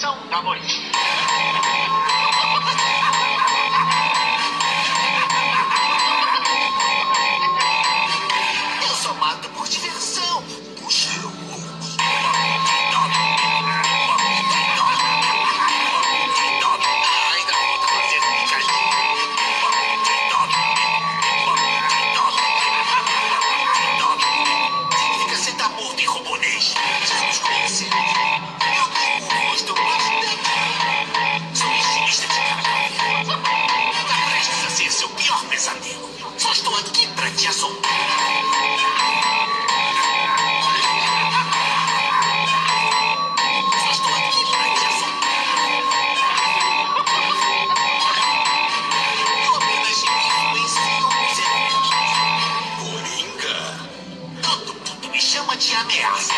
diversão da noite. Eu só mato por diversão. Você é louco. Ainda falta fazer um picadinho. Significa sentar morto em robonês. Já nos conhecemos. Eu tenho um rosto bastante. Sou estilista de caráter. Tá prestes a ser seu pior pesadelo. Só estou aqui pra te assombrar. Só estou aqui pra te assombrar. Eu apenas influencio os eventos. Coringa. Todo mundo me chama de ameaça.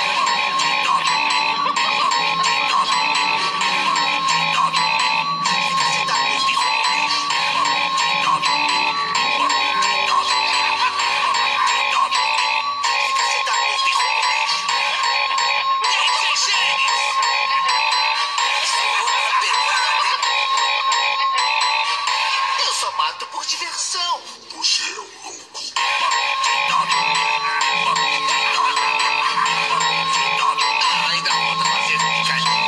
Eu só mato por diversão. Você é louco. Ainda falta fazer um picadinho.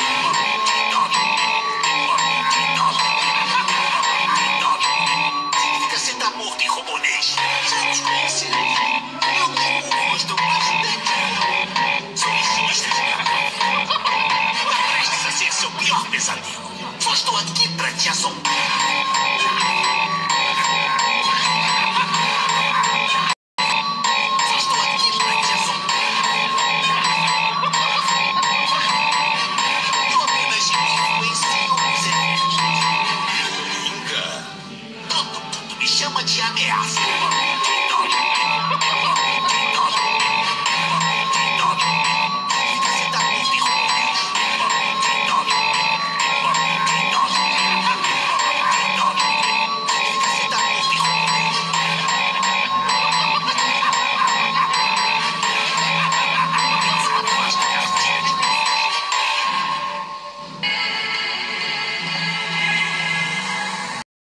Significa sentar morto em robonês. Já nos conhecemos. Eu tenho um rosto bastante. Sou estilista de caráter. Tá prestes a ser seu pior pesadelo. Só estou aqui pra te assombrar. Só estou aqui pra te assombrar. Eu apenas influencio os eventos. Coringa. Todo mundo me chama de ameaça.